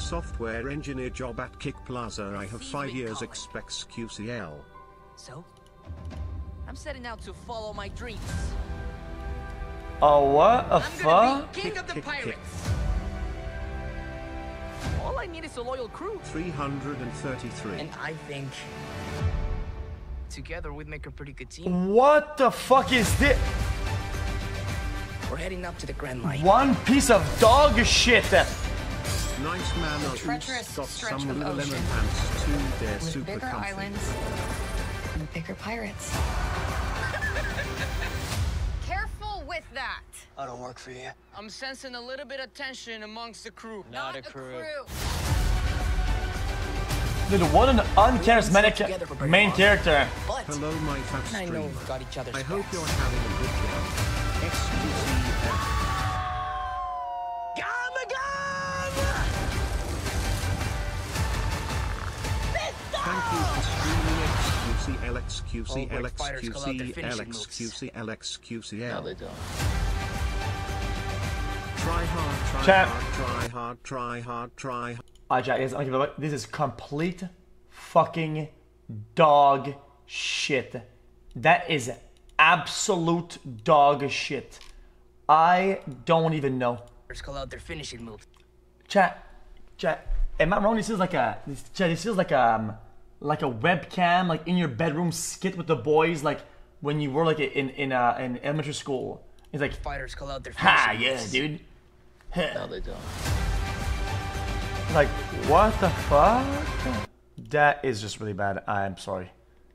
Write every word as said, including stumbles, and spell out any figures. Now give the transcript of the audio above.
software engineer job at Kick Plaza. I have five years xQcOW. So, I'm setting out to follow my dreams. Oh, what a I'm fuck? gonna be king of the Kick, kick, kick. pirates. All I need is a loyal crew. three hundred thirty-three. And I think together we'd make a pretty good team. What the fuck is this? We're heading up to the Grand Line. One piece of dog shit. Nice man of treacherous got stretch some of Lululemon ocean. pants too. They're With super bigger comfy. islands and bigger pirates. Careful with that. I don't work for you. I'm sensing a little bit of tension amongst the crew. Not, a crew. Dude, what an uncharismatic main character. But Hello, my fat I know streamer. we've got each other's I hope backs. you're having a good day. xQcOW. Thank you for streaming xQcOW, xQcOW, xQcOW, xQcOW. No, they don't. Try hard, try Chat. hard, try hard, try hard, try hard. Alright, chat, guys, I don't give a fuck. This is complete fucking dog shit. That is absolute dog shit. I don't even know. Call out their finishing moves. Chat, chat. Am I wrong? This is like a this, chat. This is like a um, like a webcam, like in your bedroom skit with the boys, like when you were like in in uh, in elementary school. It's like, Fighters call out their ha, finishing yeah, moves. dude. No, they don't. Like, what the fuck? That is just really bad. I'm sorry.